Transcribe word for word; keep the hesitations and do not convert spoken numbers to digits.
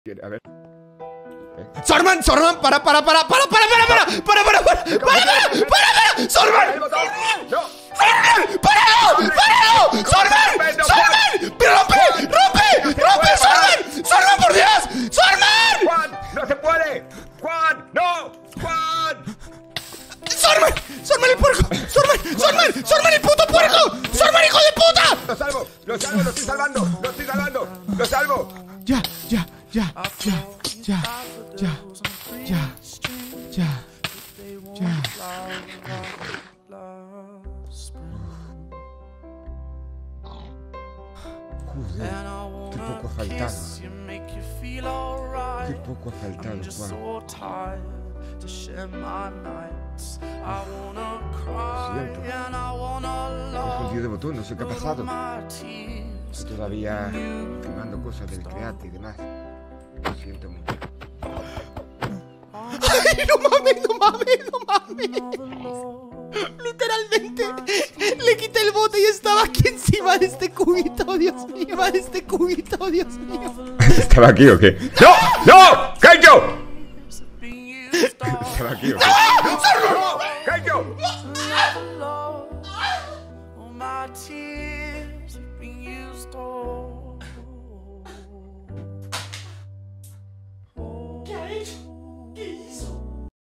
A ver. ¡Sorman! ¡Sorman! ¡Para, para, para! ¡Para, para, para! ¡Para, para, para! ¡Para, para! ¡Para, para! ¡Sorman! ¡Sorman! ¡Páralo! ¡Páralo! ¡Sorman! ¡Sorman! ¡Rompe! ¡Rompe! ¡Rompe! ¡Sorman! ¡Sorman, por Dios! ¡Sorman! ¡Juan! ¡No se puede! ¡Juan! ¡No! ¡Juan! ¡Sorman! ¡Sorman el puerco! ¡Sorman! ¡Sorman! ¡Sorman el puto puerco! ¡Sorman, hijo de puta! ¡Lo salvo! ¡Lo salvo! ¡Lo estoy salvando! ¡Lo estoy salvando! ¡Lo salvo! Ya, ya, ya, ya, ya, ya, ya, ya, ya. Joder, qué poco ha faltado. Qué poco ha faltado, Juan. Siento. He confundido de botón, no sé qué ha pasado. Estoy todavía filmando cosas del Create y demás. Lo siento mucho. ¡Ay, no mames, no mames, no mames! Literalmente le quité el bote y estaba aquí encima de este cubito, Dios mío, encima de este cubito, Dios mío. ¿Estaba aquí o qué? ¡No! ¡No! ¡Callo! ¿Estaba aquí o qué?